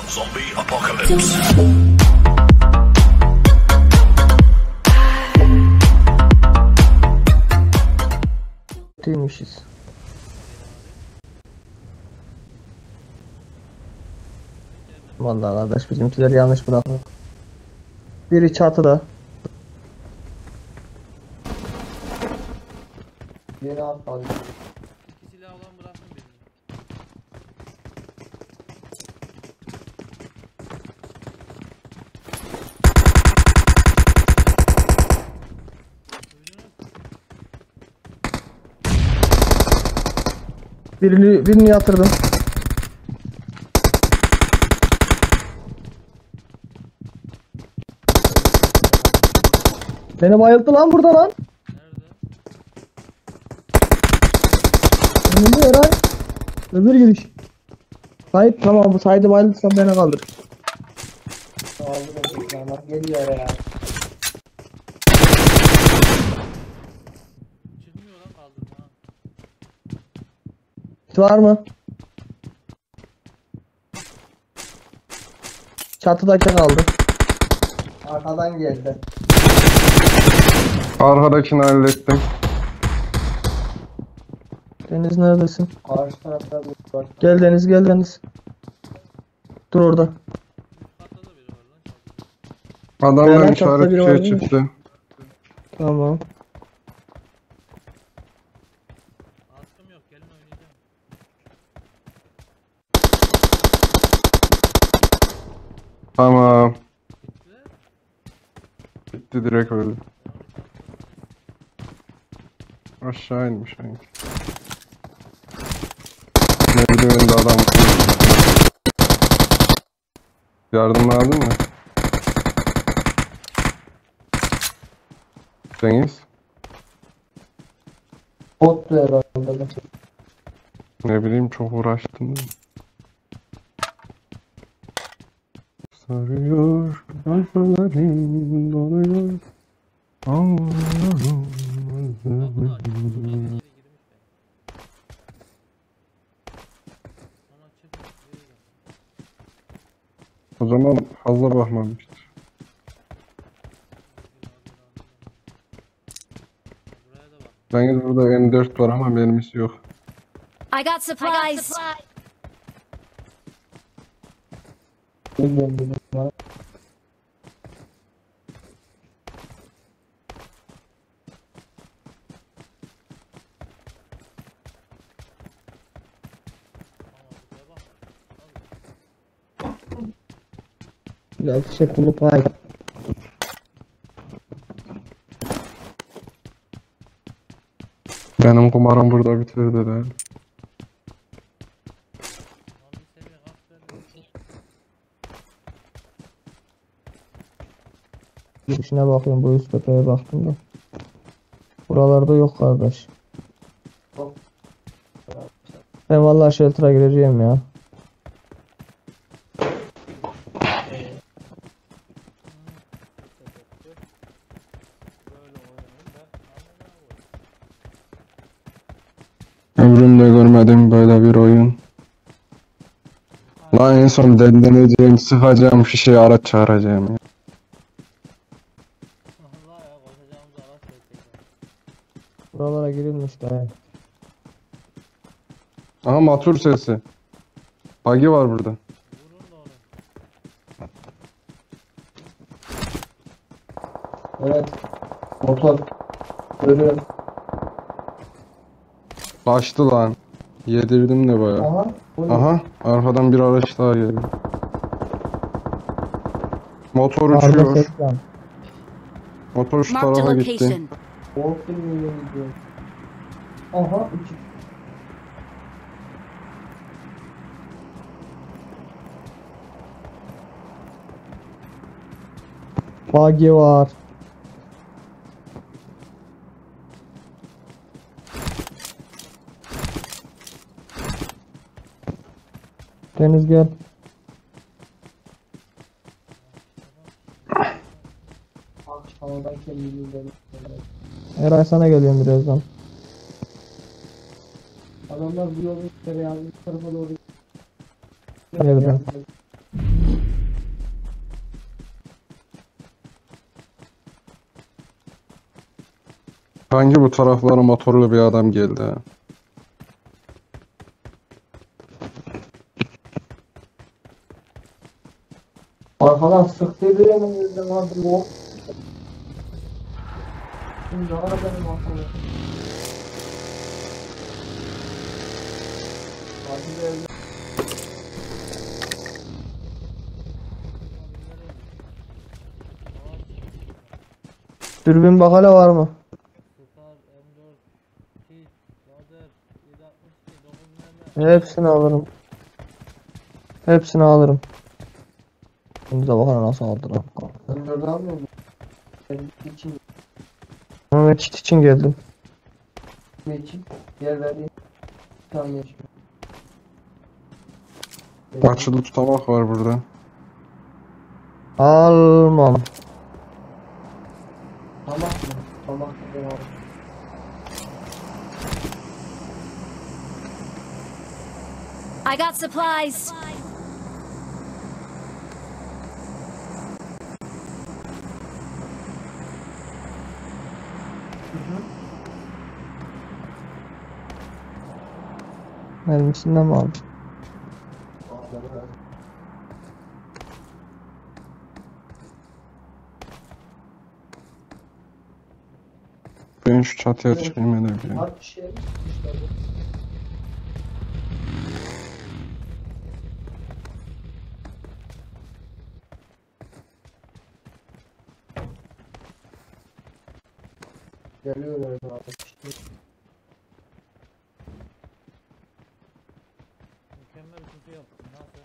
Zombie apocalypse. Değilmişiz. Vallahi kardeş bizimkiler yanlış bırakıyor. Biri çatıda. Yeni atladı. İki silah olan bıraktım birini. Birini yatırdım. Beni bayılttı lan burada lan. Nerede? Önünde Eray. Öbür giriş. Sait tamam bu Sait'i bayıltırsam beni kaldır. Kaldırın geliyor ya. Çıkmıyor lan kaldırma ha. Var mı? Çatıdaki kaldı. Arkadan geldi. Arkadakini hallettim. Deniz neredesin? Karşı tarafta bir var. Gel Deniz gel Deniz. Dur orada. Üst katta da biri var lan. Adamlar Beyler, işaret çatıda biri bir var şey mıymış? çıktı. Tamam. Askım yok, gelin oynayacağım. Tamam. Bitti. Bitti direkt öyle. Aşağı inmiş sanki. Merdivende adam. Yardım lazım mı? Cengiz? Bottu herhalde. Ne bileyim çok uğraştım. Sarıyor, sayfalarım doluyor. Allah'ım. Kapıda açık. Kapının içeri girmiş ben. Ama çıkmış değil. O zaman fazla bakmamıştır. Buraya da bak. Cengiz burada M4 var ama mermisi yok. I got supplies. Bilmiyorum var. Gel çiçek bulup ay. Benim kumarım burada bitirdi de. Lan bir seviye kaç verdi? Girişine bakıyorum bu üst tepeye baktım da. Buralarda yok kardeş. Ben vallahi shelter'a gireceğim ya. Ömrümde görmedim böyle bir oyun. Lan en son delileneceğim, sıkacağım fişeği araç çağıracağım ya. Allah ya koşacağımız araç bekleyelim. Buralara girilmiş de. Aha motor sesi. Buggy var burada. Vurun da onu. Evet. Motor. Görüyorum. Kaçtı lan. Yedirdim de bayağı. Aha. Bu ne? Aha arkadan bir araç daha geliyor. Motor Arda uçuyor. ses var. Motor şu Marked a tarafa gitti. location. Korktum yemin ediyorum. Aha. İki. Buggy var. Deniz gel. Havadan kendini izledim. Eray sana geliyorum birazdan. Adamlar bu yolu tereyağını tarafa doğru Nereden? Hangi bu taraflara motorlu bir adam geldi ha? Arkadan sıktı bir elimizde vardı bu. Şimdi ne ara benim arkamda? Hadi bir evde. Dürbün bak hala var mı? Star, M4, kit, lazer, 762, 9 mermi. Hepsini alırım. Hepsini alırım. Şimdi de bakana nasıl aldılar. Ben de almıyor muyum? Benim için, Ben kit için geldim. benim için yer verdiğim bir tane yaşıyor. Açılı tutamak var burada. Almam. Tamam mı? Tamam. Tamam. I got supplies. Mermisinden mi aldın? Ben şu çatıya çıkayım edebilirim. Harp şey işte bu. Geliyorlar abi işte. Mükemmel kutu yaptın. Nasıl?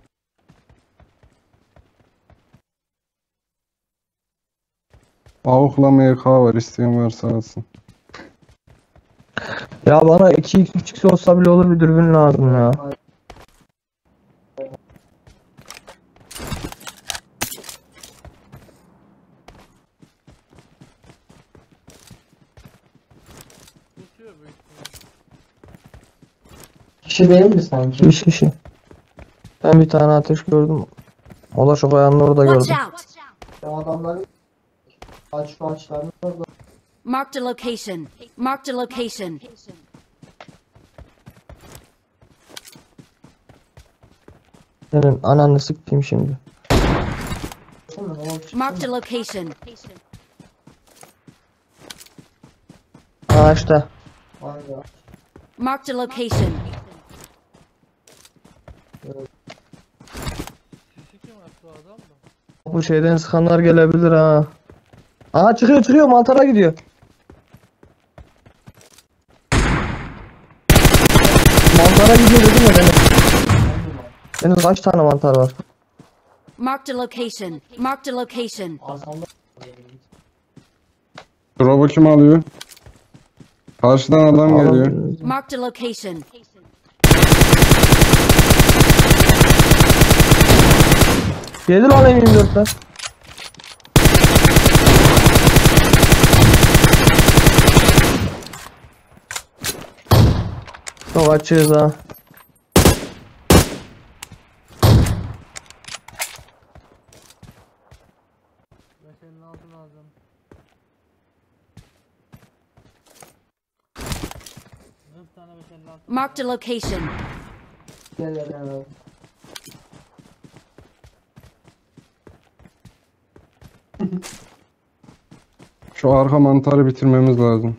Avukla MK var, isteyen varsa alsın. Ya bana 2x 3x olsa bile olur bir dürbün lazım ya. Tutuyor büyük ihtimal. Kişi değil mi sanki? 3 kişi. Ben bir tane ateş gördüm. O da çok ayağının orada Watch gördüm. out. Ya adamları ağaçlarını orada. Marked a location. Marked a location. Senin ananı sikeyim şimdi. Marked a location. Ağaçta. Var ya. Marked a location. Sisi kim attı o adam mı? Bu şeyden sıkanlar gelebilir ha. Aa çıkıyor mantara gidiyor. Mantara gidiyor dedim ya benim. Benim kaç tane mantar var? Marked a location. Marked a location. Arkamda. Drop'u kim alıyor? Karşıdan adam geliyor. Marked a location. Geldi lan M24'ler. Çok açığız ha. Meşalenin altı lazım. Dört tane meşalenin altı. Marked a location. Gel gel gel. Şu arka mantarı bitirmemiz lazım.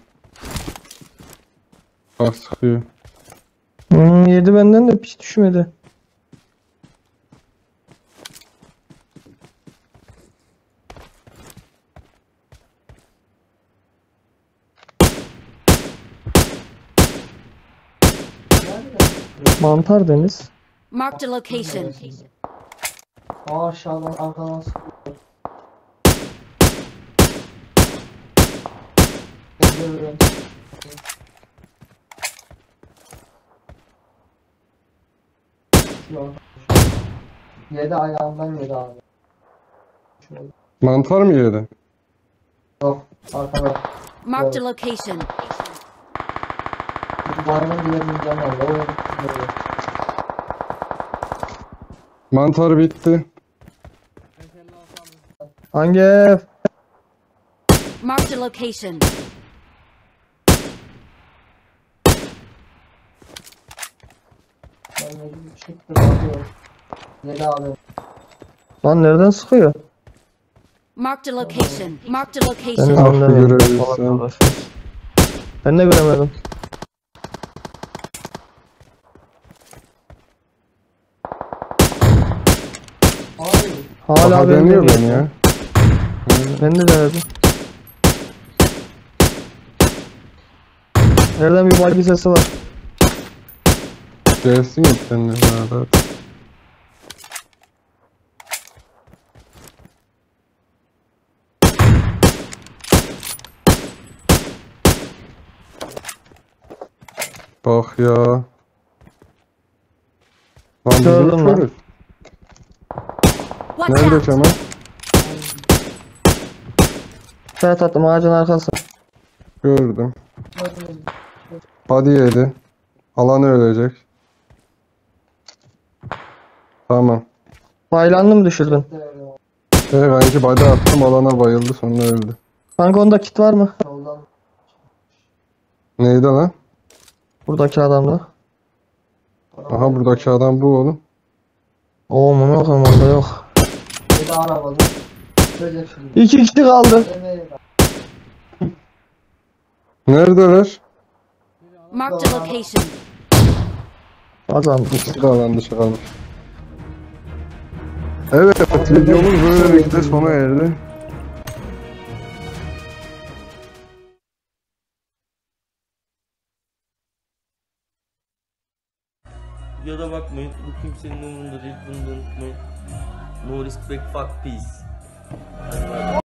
Bak sıkıyor. Yedi benden de hiç düşmedi. Mantar Deniz. Marked a location. Aşağıdan arkadan sıkıyor. Geliyorum. Yok. Yedi ayağımdan yedi abi. Şöyle. Mantar mı yedi? Yok arkada. Marked a location. Bayramın diğerinden aldı. O böyle. Mantar bitti. Meşalenin altı aldım. Hangi ev? Marked a location. Çıktı bakıyor. Yedi abi. Lan nereden sıkıyor? Marked a location. Marked a Ben de location. Ah, zannedemiyorum. görebilsem. Ben de göremedim. Abi. Hala Aha beni deniyor deniyor. beni ya. Ben de denedim. Nereden bir bagi sesi var. Gelsin yok seninle beraber. Bak ya. Lan bizim Gördüm lan. körüz. Watch Nerede out. Kemal? Ferhat attım ağacın arkası. Gördüm. Body yedi. Alan ölecek. Tamam. Baylanını mı düşürdün? Bence body attım, alana bayıldı, sonra öldü. Kanka onda kit var mı? Yoldan. Neydi lan? Buradaki adamda. Aha buradaki adam bu oğlum. Oo mu yok ama onda yok. Yedi arabalı. Çocuk şimdi. 2 kişi kaldı. Evet. Neredeler? Marked a location. Kazandık. İkisi de alan dışı kalmış. Evet, videomuz böylelikle sona erdi. Videoda bakmayın. Bu kimsenin umurunda değil. Bunu da unutmayın. No respect, fuck peace.